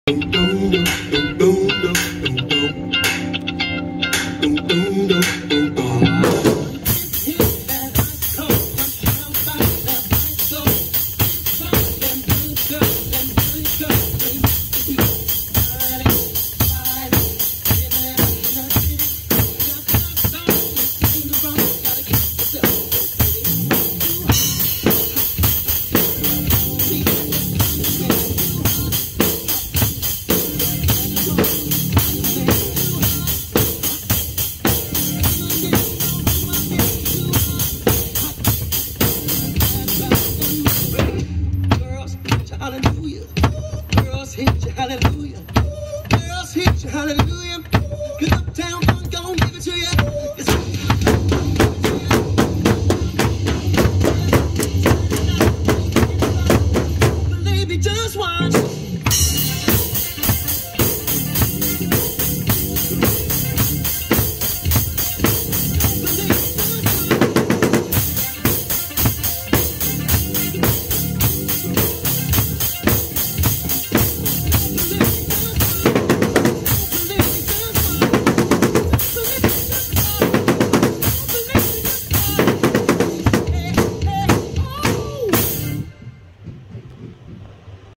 Hallelujah. Girls hit you, hallelujah. Girls hit you, hallelujah. 'Cause Uptown gon' give it to you. It's